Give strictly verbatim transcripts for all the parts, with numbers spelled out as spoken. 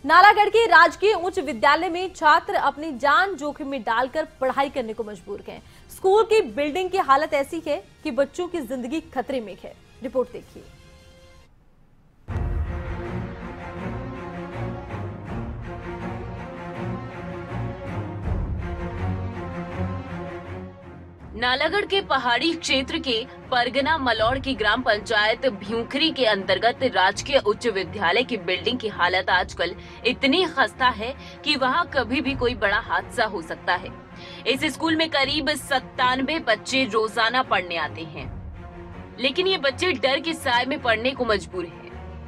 नालागढ़ के राजकीय उच्च विद्यालय में छात्र अपनी जान जोखिम में डालकर पढ़ाई करने को मजबूर हैं। स्कूल की बिल्डिंग की हालत ऐसी है कि बच्चों की जिंदगी खतरे में है। रिपोर्ट देखिए। नालागढ़ के पहाड़ी क्षेत्र के परगना मलौड़ की ग्राम पंचायत भ्यूखरी के अंतर्गत राजकीय उच्च विद्यालय की बिल्डिंग की हालत आजकल इतनी खस्ता है कि वहां कभी भी कोई बड़ा हादसा हो सकता है। इस स्कूल में करीब सत्तानवे बच्चे रोजाना पढ़ने आते हैं, लेकिन ये बच्चे डर के साए में पढ़ने को मजबूर हैं।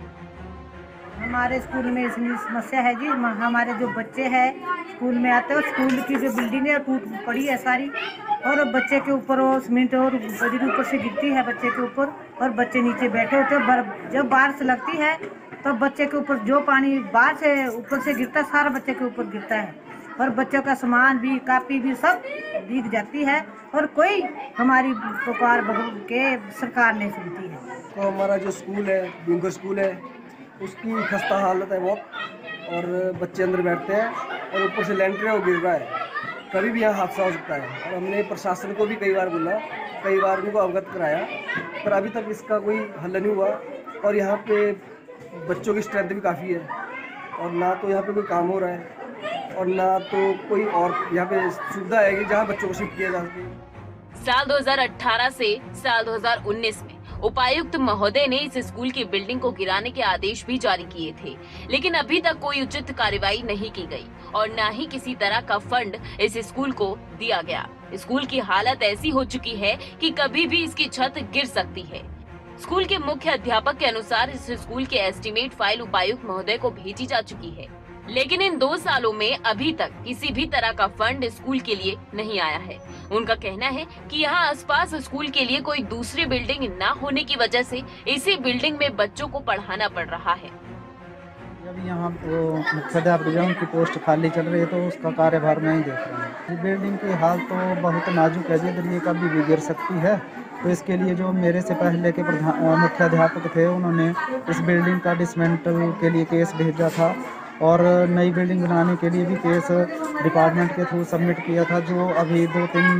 हमारे स्कूल में इतनी समस्या है जी, हमारे जो बच्चे हैं स्कूल में आते हैं, स्कूल की जो बिल्डिंग है टूट पड़ी है सारी, और बच्चे के ऊपर वो सीमेंट और बजरी ऊपर से गिरती है बच्चे के ऊपर, और बच्चे नीचे बैठे होते हैं। जब बारिश लगती है तब तो बच्चे के ऊपर जो पानी बाहर से ऊपर से गिरता है सारा बच्चे के ऊपर गिरता है, और बच्चों का सामान भी कापी भी सब भीग जाती है, और कोई हमारी पुकार के सरकार नहीं सुनती है। तो हमारा जो स्कूल है भ्यूखरी स्कूल है उसकी खस्ता हालत है बहुत, और बच्चे अंदर बैठते हैं और ऊपर से लेंटर है वो गिर रहा है, कभी भी यहाँ हादसा हो सकता है। और हमने प्रशासन को भी कई बार बोला, कई बार उनको अवगत कराया, पर अभी तक इसका कोई हल नहीं हुआ। और यहाँ पे बच्चों की स्ट्रेंथ भी काफ़ी है, और ना तो यहाँ पे कोई काम हो रहा है और ना तो कोई और यहाँ पे सुविधा है कि जहाँ बच्चों को शिफ्ट किया जा सके। साल दो हज़ार अठारह से साल दो हज़ार उन्नीस में उपायुक्त महोदय ने इस स्कूल की बिल्डिंग को गिराने के आदेश भी जारी किए थे, लेकिन अभी तक कोई उचित कार्रवाई नहीं की गई और न ही किसी तरह का फंड इस स्कूल को दिया गया। स्कूल की हालत ऐसी हो चुकी है कि कभी भी इसकी छत गिर सकती है। स्कूल के मुख्य अध्यापक के अनुसार इस स्कूल के एस्टीमेट फाइल उपायुक्त महोदय को भेजी जा चुकी है, लेकिन इन दो सालों में अभी तक किसी भी तरह का फंड स्कूल के लिए नहीं आया है। उनका कहना है कि यहाँ आसपास स्कूल के लिए कोई दूसरी बिल्डिंग न होने की वजह से इसी बिल्डिंग में बच्चों को पढ़ाना पड़ रहा है। जब यहाँ मुख्याध्यापक उनकी पोस्ट खाली चल रही है तो उसका कार्यभार मैं ही देख रहा हूँ। बिल्डिंग की हाल तो बहुत नाजुक है, ये कभी भी गिर सकती है। तो इसके लिए जो मेरे से पहले के प्रधान मुख्याध्यापक थे उन्होंने इस बिल्डिंग का डिसमेंटल के लिए केस भेजा था, और नई बिल्डिंग बनाने के लिए भी केस डिपार्टमेंट के थ्रू सबमिट किया था, जो अभी दो तीन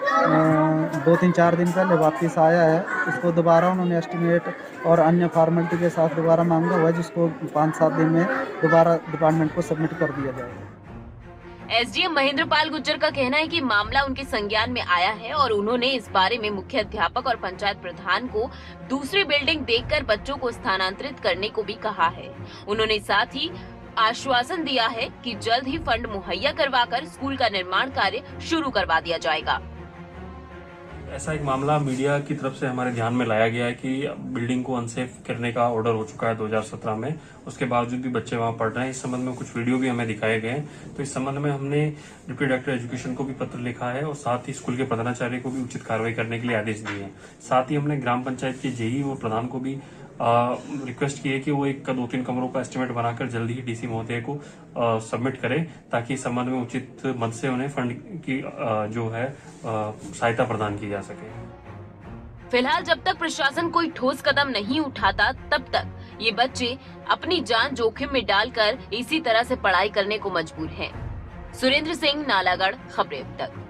दो तीन चार दिन पहले वापस आया है। उसको दोबारा उन्होंने एस्टीमेट और अन्य फॉर्मेलिटी के साथ दोबारा मांगा हुआ है, जिसको पाँच सात दिन में दोबारा डिपार्टमेंट को सबमिट कर दिया जाएगा। एसडीएम महेंद्र पाल गुर्जर का कहना है कि मामला उनके संज्ञान में आया है और उन्होंने इस बारे में मुख्य अध्यापक और पंचायत प्रधान को दूसरी बिल्डिंग देखकर बच्चों को स्थानांतरित करने को भी कहा है। उन्होंने साथ ही आश्वासन दिया है कि जल्द ही फंड मुहैया करवाकर स्कूल का निर्माण कार्य शुरू करवा दिया जाएगा। ऐसा एक मामला मीडिया की तरफ से हमारे ध्यान में लाया गया है कि बिल्डिंग को अनसेफ करने का ऑर्डर हो चुका है दो हज़ार सत्रह में, उसके बावजूद भी बच्चे वहां पढ़ रहे हैं। इस संबंध में कुछ वीडियो भी हमें दिखाए गए हैं। तो इस संबंध में हमने डिप्टी डायरेक्टर एजुकेशन को भी पत्र लिखा है और साथ ही स्कूल के प्रधानाचार्य को भी उचित कार्रवाई करने के लिए आदेश दिए हैं। साथ ही हमने ग्राम पंचायत के जेई व प्रधान को भी रिक्वेस्ट की है कि वो एक का दो तीन कमरों का एस्टिमेट बनाकर जल्दी ही डीसी महोदय को सबमिट करें, ताकि इस संबंध में उचित मद से उन्हें फंड की आ, जो है सहायता प्रदान की जा सके। फिलहाल जब तक प्रशासन कोई ठोस कदम नहीं उठाता तब तक ये बच्चे अपनी जान जोखिम में डालकर इसी तरह से पढ़ाई करने को मजबूर हैं। सुरेंद्र सिंह, नालागढ़, खबरें अब तक।